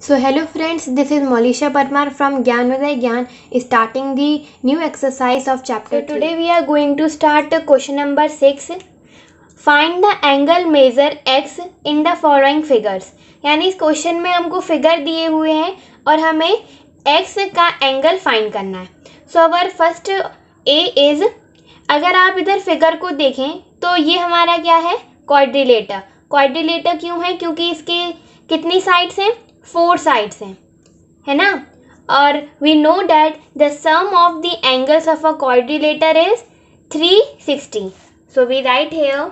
So hello friends, this is Molisha Parmar from Gyanodaya Gyan starting the new exercise of chapter 3. Today we are going to start question number 6. Find the angle measure x in the following figures. यानी इस question में हमको figure दिए हुए हैं और हमें x का एंगल फाइंड करना है. सो अवर फर्स्ट ए इज, अगर आप इधर फिगर को देखें तो ये हमारा क्या है, क्वाड्रिलेटर. क्वाड्रिलेटर क्यों है, क्योंकि इसके कितनी साइड्स हैं, 4 साइड्स हैं, है ना. और we know that the sum of the angles of a quadrilateral is 360. So we write here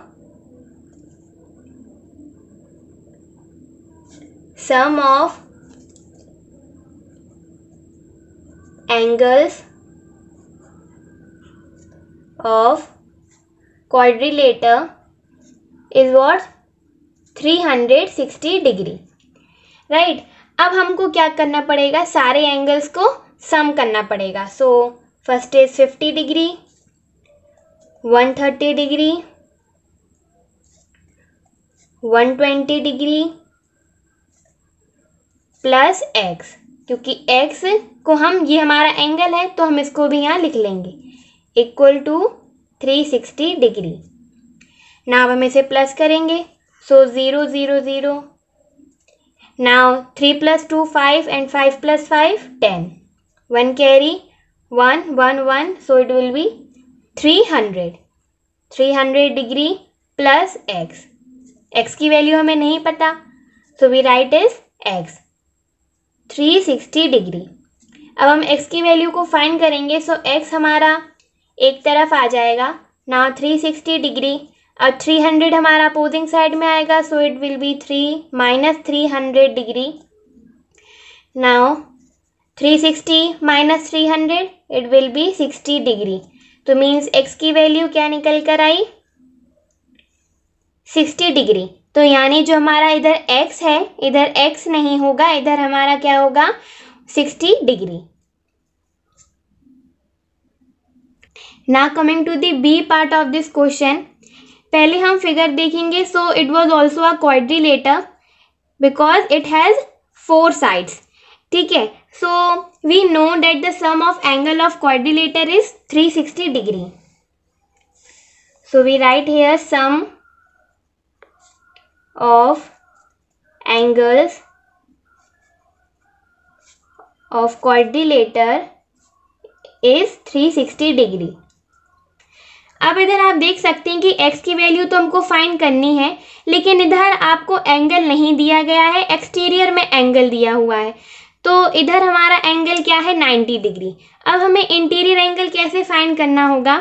sum of angles of quadrilateral is what, 360 degree. Right. अब हमको क्या करना पड़ेगा, सारे एंगल्स को सम करना पड़ेगा. So first is 50 degree, 130 degree, 120 degree plus x, क्योंकि x को हम, ये हमारा एंगल है तो हम इसको भी यहाँ लिख लेंगे, इक्वल टू 360 डिग्री. नाउ हम इसे प्लस करेंगे. So 0 0 0. Now 3 + 2 5 and 5 + 5 10. 1 carry, 1 1 1. So it will be 300 degree plus x. x की वैल्यू हमें नहीं पता, so we write is x 360 degree. अब हम x की वैल्यू को फाइंड करेंगे. सो x हमारा एक तरफ आ जाएगा. नाउ 360 डिग्री, अब 300 हमारा अपोजिंग साइड में आएगा. So it will be 3 - 300 degree. Now 360 - 300 it will be 60 degree. तो मीन्स x की वैल्यू क्या निकल कर आई, 60 डिग्री. तो यानी जो हमारा इधर x है, इधर x नहीं होगा, इधर हमारा क्या होगा, 60 degree. Now coming to the B part of this question. पहले हम फिगर देखेंगे. So it was also a quadrilateral because it has 4 sides. ठीक है. So we know that the sum of angle of quadrilateral is 360 degree. So we write here sum of angles of quadrilateral is 360 degree. अब इधर आप देख सकते हैं कि x की वैल्यू तो हमको फाइंड करनी है, लेकिन इधर आपको एंगल नहीं दिया गया है, एक्सटीरियर में एंगल दिया हुआ है. तो इधर हमारा एंगल क्या है, 90 डिग्री. अब हमें इंटीरियर एंगल कैसे फाइंड करना होगा.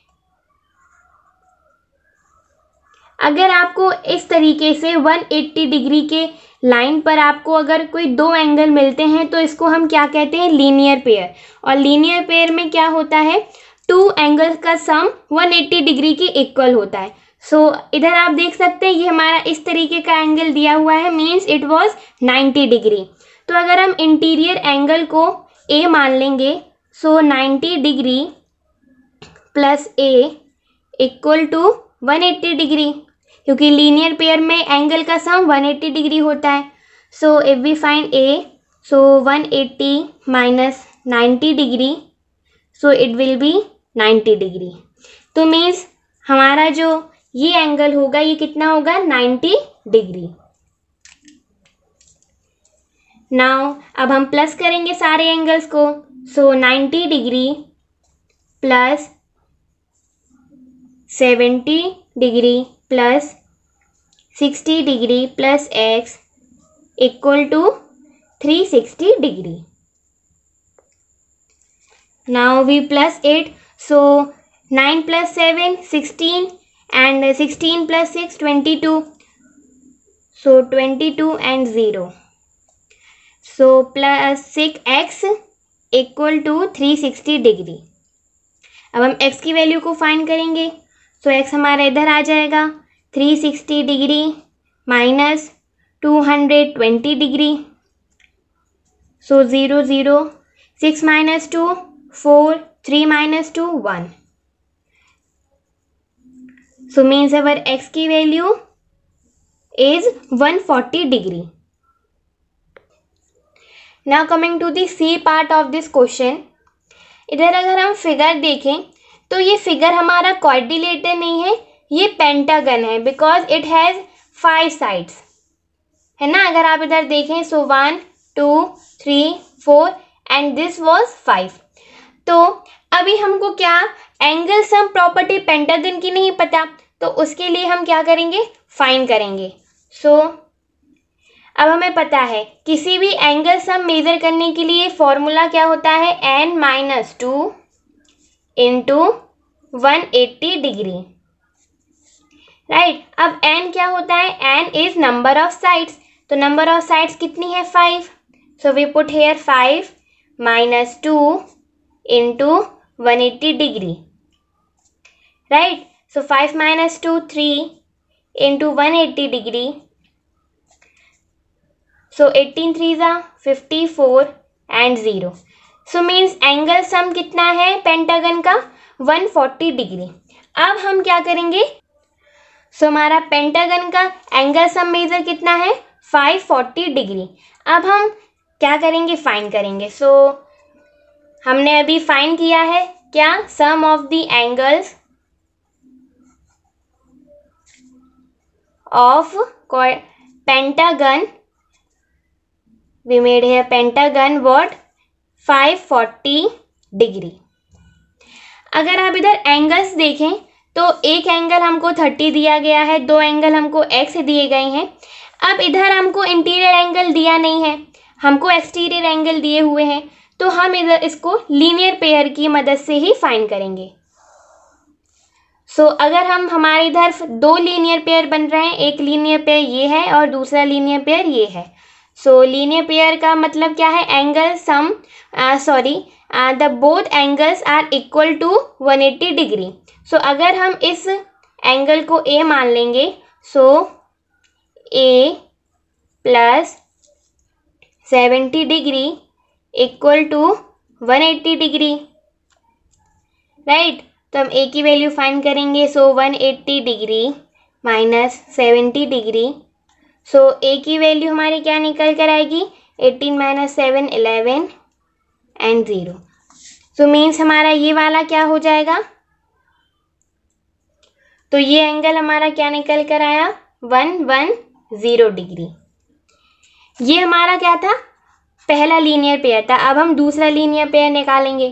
अगर आपको इस तरीके से 180 डिग्री के लाइन पर आपको अगर कोई 2 एंगल मिलते हैं तो इसको हम क्या कहते हैं, लीनियर पेयर. और लीनियर पेयर में क्या होता है, 2 एंगल्स का सम 180 डिग्री के इक्वल होता है. सो इधर आप देख सकते हैं ये हमारा इस तरीके का एंगल दिया हुआ है, मीन्स इट वाज 90 डिग्री. तो अगर हम इंटीरियर एंगल को a मान लेंगे, so 90 degree plus a equal to 180 degree, क्योंकि लीनियर पेयर में एंगल का सम 180 डिग्री होता है. So if we find a, so 180 minus 90 degree, so it will be 90 degree. तो मीन्स हमारा जो ये एंगल होगा ये कितना होगा, 90 डिग्री. नाउ अब हम प्लस करेंगे सारे एंगल्स को. So 90 degree plus 70 degree plus 60 degree plus x equal to 360 degree. Now we plus 8. So 9 + 7 16 and 16 + 6 22. So 22 and 0. So plus 6x equal to 360 degree. अब हम x की वैल्यू को फाइंड करेंगे. सो x हमारा इधर आ जाएगा, 360 degree minus 220 degree. So 0 0. 6 - 2 4, 3 - 2 1. So means our x की value is 140 degree. Now coming to the C part of this question. इधर अगर हम फिगर देखें तो ये फिगर हमारा क्वाड्रिलेटर नहीं है, ये पेंटागन है, बिकॉज इट हैज़ 5 साइड्स, है ना। अगर आप इधर देखें सो 1 2 3 4 एंड दिस वाज 5। तो अभी हमको क्या एंगल सम प्रॉपर्टी पेंटागन की नहीं पता, तो उसके लिए हम क्या करेंगे, फाइंड करेंगे। सो अब हमें पता है किसी भी एंगल सम मेजर करने के लिए फॉर्मूला क्या होता है, n-2 इंटू 180 डिग्री, राइट। अब n क्या होता है, n is number of sides, तो नंबर ऑफ साइड्स कितनी है, 5। So we put here 5 - 2 into 180 degree, right. So 5 - 2 3 into 180 degree, so 18 3s are 54 and 0। So means angle sum कितना है pentagon का, 140 डिग्री। अब हम क्या करेंगे, सो हमारा पेंटागन का एंगल सम मेजर कितना है, 540 डिग्री। अब हम क्या करेंगे, फाइंड करेंगे। सो हमने अभी फाइंड किया है क्या, sum of the angles of pentagon, we made here pentagon what, 540 degree. अगर आप इधर एंगल्स देखें तो एक एंगल हमको 30 दिया गया है, 2 एंगल हमको x दिए गए हैं। अब इधर हमको इंटीरियर एंगल दिया नहीं है, हमको एक्सटीरियर एंगल दिए हुए हैं, तो हम इधर इसको लीनियर पेयर की मदद से ही फाइंड करेंगे। सो अगर हम हमारे इधर 2 लीनियर पेयर बन रहे हैं, एक लीनियर पेयर ये है और दूसरा लीनियर पेयर ये है। सो लीनियर पेयर का मतलब क्या है, angle sum the both angles are equal to 180 degree. So अगर हम इस एंगल को ए मान लेंगे, so a plus 70 degree equal to 180 degree, right. तो हम ए की वैल्यू फाइंड करेंगे। So 180 degree minus 70 degree, so a की वैल्यू हमारी क्या निकल कर आएगी, 18 - 7 11 एंड 0। सो मीन्स हमारा ये वाला क्या हो जाएगा, तो ये एंगल हमारा क्या निकल कर आया, 110 डिग्री। ये हमारा क्या था, पहला लीनियर पेयर था। अब हम दूसरा लीनियर पेयर निकालेंगे।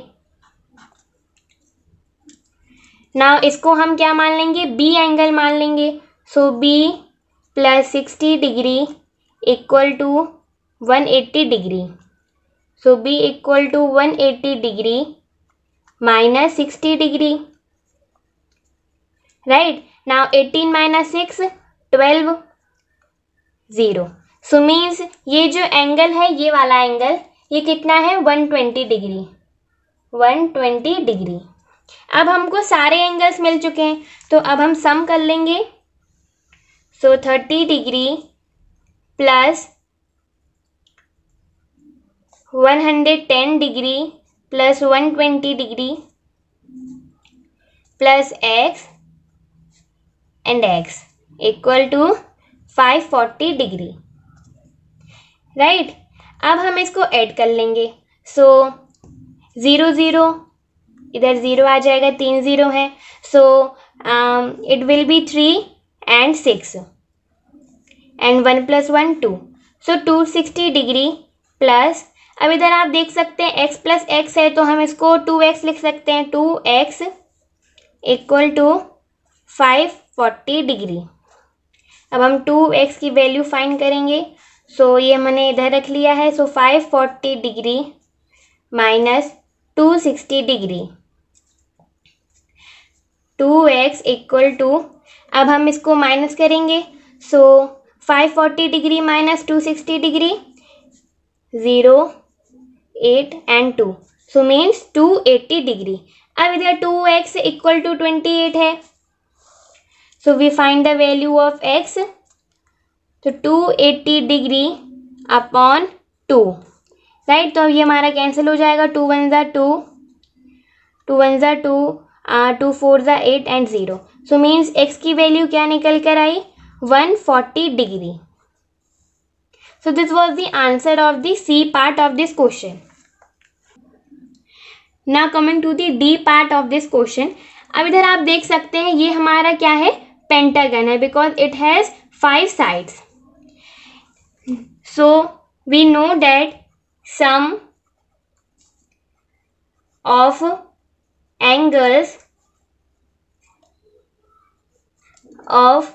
नाउ इसको हम क्या मान लेंगे, बी एंगल मान लेंगे। So B plus 60 degree equal to 180 degree. So B equal to 180 degree minus 60 degree, right. Now 18 - 6 12 0। So means ये जो एंगल है, ये वाला एंगल, ये कितना है, 120 डिग्री, 120 डिग्री। अब हमको सारे एंगल्स मिल चुके हैं, तो अब हम सम कर लेंगे। So 30 degree plus 110 degree plus 120 degree plus x and x equal to 540 degree, right. अब हम इसको ऐड कर लेंगे। सो 0 0 इधर 0 आ जाएगा, 3 0 है। So it will be 3 and 6 and 1 + 1 2। So 260 degree plus, अब इधर आप देख सकते हैं x प्लस x है, तो हम इसको 2x लिख सकते हैं। 2x equal to 540 degree. अब हम 2x की वैल्यू फाइंड करेंगे। सो ये मैंने इधर रख लिया है। So 540 degree minus 260 degree, 2x equal to, अब हम इसको माइनस करेंगे। So 540 degree minus 260 degree, 0 8 and 2, so means 280 degree. अब इधर 2x इक्वल टू 28 है। So we find the value of x। तो 280 डिग्री अपॉन 2, राइट। तो अब ये हमारा कैंसिल हो जाएगा। 2 1 ज़ा 2, 2 1 ज़ा 2, 2 4 ज़ा 8 एंड 0। सो मीन्स x की वैल्यू क्या निकल कर आई, 140 degree. So this was the answer of the C part of this question. Now coming to the D part of this question. अब इधर आप देख सकते हैं ये हमारा क्या है, पेंटागन है, because it has 5 sides. So we know that sum of angles of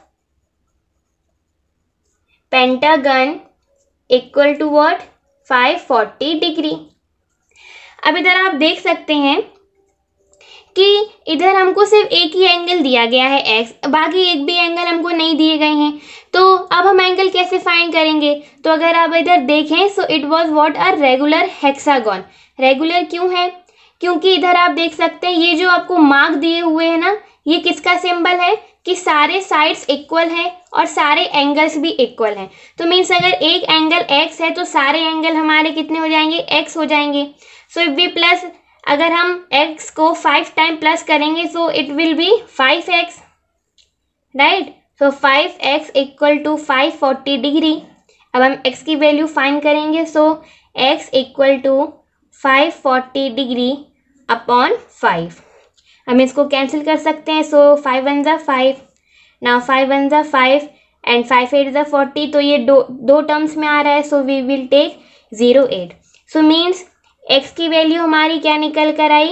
pentagon equal to what? 540 degree. अब इधर आप देख सकते हैं कि इधर हमको सिर्फ एक ही एंगल दिया गया है x, बाकी एक भी एंगल हमको नहीं दिए गए हैं. तो अब हम एंगल कैसे फाइंड करेंगे? तो अगर आप इधर देखें, so it was what, a regular hexagon. Regular क्यों है? क्योंकि इधर आप देख सकते हैं ये जो आपको मार्क दिए हुए हैं ना, ये किसका सिंबल है कि सारे साइड्स इक्वल हैं और सारे एंगल्स भी इक्वल हैं. तो मीन्स अगर एक एंगल x है तो सारे एंगल हमारे कितने हो जाएंगे? x हो जाएंगे. सो इफ वी प्लस, अगर हम x को 5 टाइम प्लस करेंगे so it will be 5x, right. So 5x equal to 540 degree. अब हम x की वैल्यू फाइंड करेंगे. So x equal to 540 degree upon 5. हम इसको कैंसिल कर सकते हैं. सो 5 1 ज़ा 5, नाउ 5 1 ज़ा 5 एंड 5 8 ज़ा 40. तो ये दो टर्म्स में आ रहा है. So we will take 0.8. So means x की वैल्यू हमारी क्या निकल कर आई?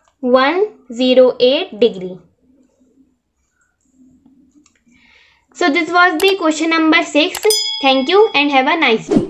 108 degree. So this was the question number 6. Thank you and have a nice day.